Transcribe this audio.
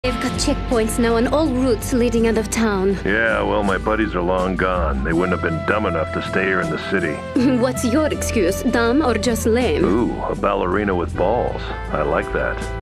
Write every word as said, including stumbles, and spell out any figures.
They've got checkpoints now on all routes leading out of town. Yeah, well, my buddies are long gone. They wouldn't have been dumb enough to stay here in the city. What's your excuse? Dumb or just lame? Ooh, a ballerina with balls. I like that.